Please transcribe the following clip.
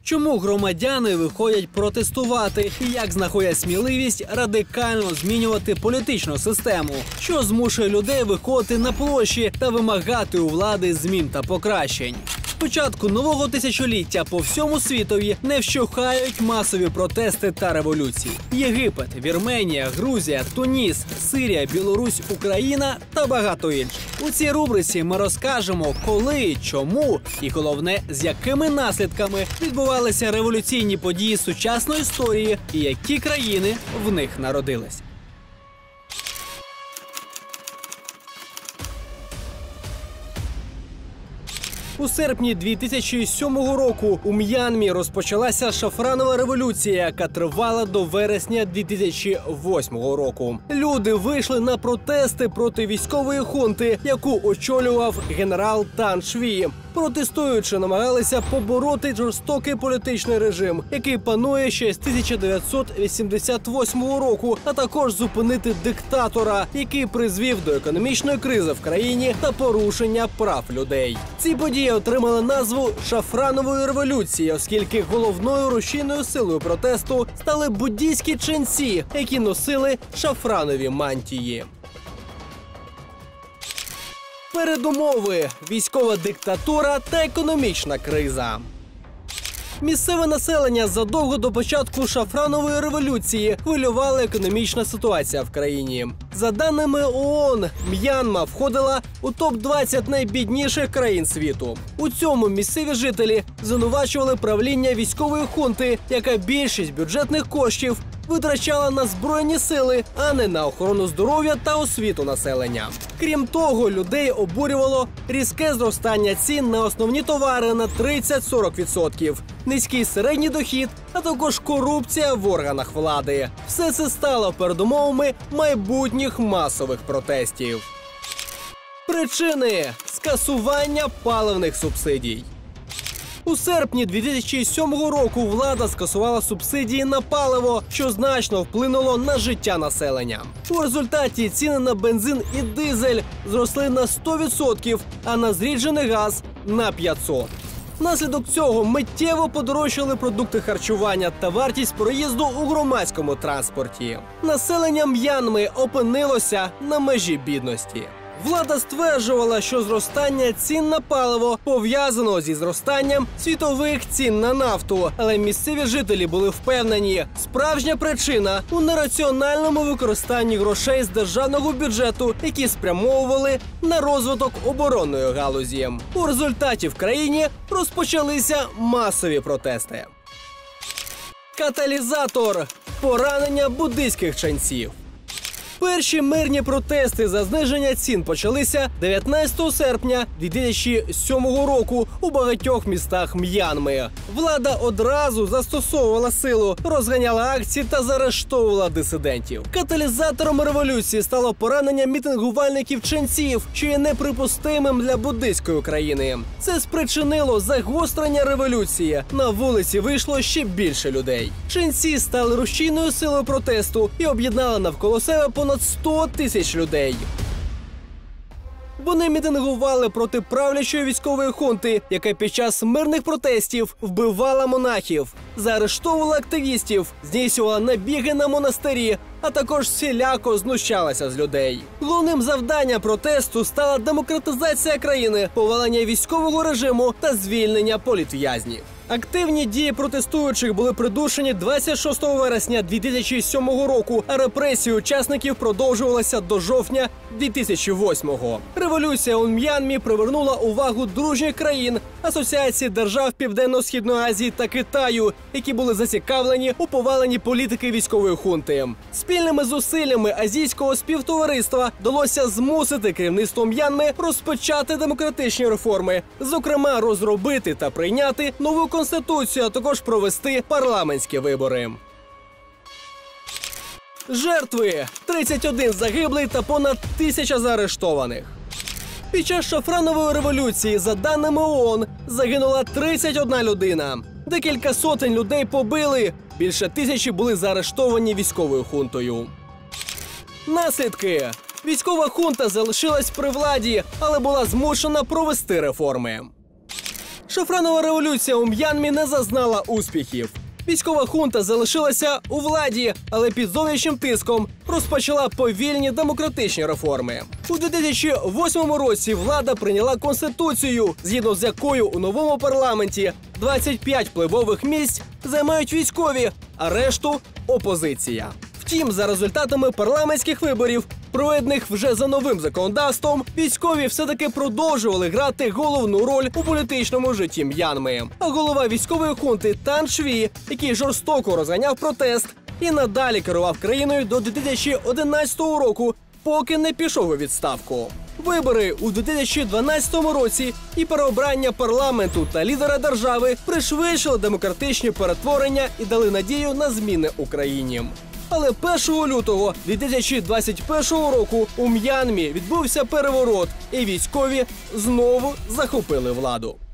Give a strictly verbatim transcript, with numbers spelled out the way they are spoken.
Чому громадяни виходять протестувати і як знаходять сміливість радикально змінювати політичну систему, що змушує людей виходити на площі та вимагати у влади змін та покращень. З початку нового тисячоліття по всьому світові не вщухають масові протести та революції. Єгипет, Вірменія, Грузія, Туніс, Сирія, Білорусь, Україна та багато інших. У цій рубриці ми розкажемо, коли, чому і, головне, з якими наслідками відбувалися революційні події сучасної історії і які країни в них народились. У серпні дві тисячі сьомого року у М'янмі розпочалася шафранова революція, яка тривала до вересня дві тисячі восьмого року. Люди вийшли на протести проти військової хунти, яку очолював генерал Тан Шві. Протестуючи, намагалися побороти жорстокий політичний режим, який панує ще з тисяча дев'ятсот вісімдесят восьмого року, а також зупинити диктатора, який призвів до економічної кризи в країні та порушення прав людей. Ці події отримали назву «Шафранової революції», оскільки головною рушійною силою протесту стали буддійські ченці, які носили шафранові мантії. Передумови – військова диктатура та економічна криза. Місцеве населення задовго до початку шафранової революції хвилювала економічна ситуація в країні. За даними ООН, М'янма входила у топ двадцять найбідніших країн світу. У цьому місцеві жителі звинувачували правління військової хунти, яка більшість бюджетних коштів витрачала на збройні сили, а не на охорону здоров'я та освіту населення. Крім того, людей обурювало різке зростання цін на основні товари на тридцять-сорок відсотків, низький середній дохід, а також корупція в органах влади. Все це стало передумовами майбутніх масових протестів. Причини – скасування паливних субсидій. У серпні дві тисячі сьомого року влада скасувала субсидії на паливо, що значно вплинуло на життя населення. У результаті ціни на бензин і дизель зросли на сто відсотків, а на зріджений газ – на п'ятсот відсотків. Внаслідок цього миттєво подорожчали продукти харчування та вартість проїзду у громадському транспорті. Населення М'янми опинилося на межі бідності. Влада стверджувала, що зростання цін на паливо пов'язано зі зростанням світових цін на нафту. Але місцеві жителі були впевнені, справжня причина у нераціональному використанні грошей з державного бюджету, які спрямовували на розвиток оборонної галузі. У результаті в країні розпочалися масові протести. Каталізатор – поранення буддийських ченців. Перші мирні протести за зниження цін почалися дев'ятнадцятого серпня дві тисячі сьомого року у багатьох містах М'янми. Влада одразу застосовувала силу, розганяла акції та заарештовувала дисидентів. Каталізатором революції стало поранення мітингувальників ченців, що є неприпустимим для буддийської країни. Це спричинило загострення революції. На вулиці вийшло ще більше людей. Ченці стали рушійною силою протесту і об'єднали навколо себе понад сто тисяч людей. Вони мітингували проти правлячої військової хунти, яка під час мирних протестів вбивала монахів, заарештовувала активістів, здійснювала набіги на монастирі, а також всіляко знущалася з людей. Головним завданням протесту стала демократизація країни, повалення військового режиму та звільнення політв'язнів. Активні дії протестуючих були придушені двадцять шостого вересня дві тисячі сьомого року, а репресії учасників продовжувалися до жовтня дві тисячі восьмого. Революція у М'янмі привернула увагу дружніх країн, Асоціації держав Південно-Східної Азії та Китаю, які були зацікавлені у поваленні політики військової хунти. Спільними зусиллями азійського співтовариства вдалося змусити керівництво М'янми розпочати демократичні реформи, зокрема розробити та прийняти нову конституцію, а також провести парламентські вибори. Жертви – тридцять один загиблий та понад тисяча заарештованих. Під час шафранової революції, за даними ООН, загинула тридцять одна людина. Декілька сотень людей побили, більше тисячі були заарештовані військовою хунтою. Наслідки. Військова хунта залишилась при владі, але була змушена провести реформи. Шафранова революція у М'янмі не зазнала успіхів. Військова хунта залишилася у владі, але під зовнішнім тиском розпочала повільні демократичні реформи. У дві тисячі восьмому році влада прийняла конституцію, згідно з якою у новому парламенті двадцять п'ять впливових місць займають військові, а решту – опозиція. Втім, за результатами парламентських виборів, проведених вже за новим законодавством, військові все-таки продовжували грати головну роль у політичному житті М'янми. А голова військової хунти Тан Шві, який жорстоко розганяв протест, і надалі керував країною до дві тисячі одинадцятого року, поки не пішов у відставку. Вибори у дві тисячі дванадцятому році і переобрання парламенту та лідера держави пришвидшили демократичні перетворення і дали надію на зміни у країні. Але першого лютого дві тисячі двадцять першого року у М'янмі відбувся переворот, і військові знову захопили владу.